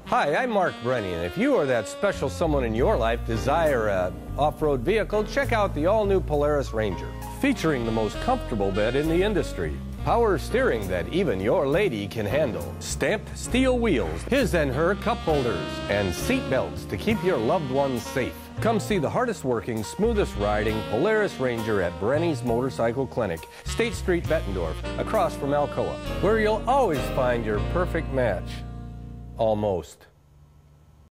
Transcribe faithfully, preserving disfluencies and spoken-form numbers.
Hi, I'm Mark Brenny, and if you or that special someone in your life desire an off-road vehicle, check out the all-new Polaris Ranger, featuring the most comfortable bed in the industry, power steering that even your lady can handle, stamped steel wheels, his and her cup holders, and seat belts to keep your loved ones safe. Come see the hardest working, smoothest riding Polaris Ranger at Brenny's Motorcycle Clinic, State Street, Bettendorf, across from Alcoa, where you'll always find your perfect match. Almost.